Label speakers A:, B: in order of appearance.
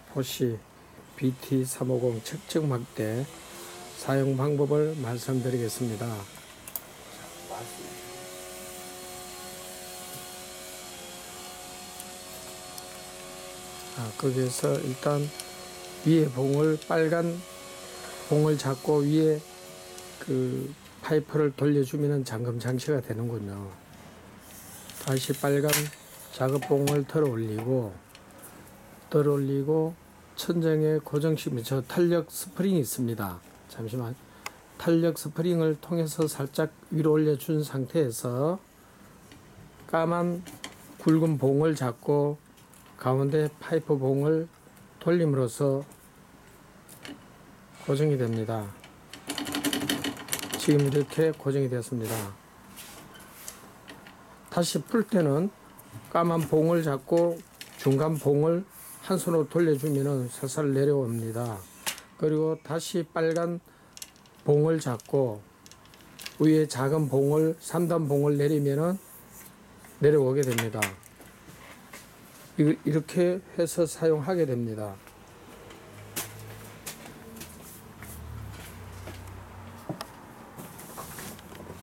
A: 포시 BT350 측정 막대 사용 방법을 말씀드리겠습니다. 거기에서 일단 위에 봉을 빨간 봉을 잡고 위에 그 파이프를 돌려주면 잠금 장치가 되는군요. 다시 빨간 작업 봉을 들어 올리고 천장에 고정시키면 저 탄력 스프링이 있습니다. 잠시만. 탄력 스프링을 통해서 살짝 위로 올려준 상태에서 까만 굵은 봉을 잡고 가운데 파이프 봉을 돌림으로써 고정이 됩니다. 지금 이렇게 고정이 되었습니다. 다시 풀 때는 까만 봉을 잡고 중간 봉을 한 손으로 돌려주면 살살 내려옵니다. 그리고 다시 빨간 봉을 잡고 위에 작은 봉을 3단 봉을 내리면은 내려오게 됩니다. 이렇게 해서 사용하게 됩니다.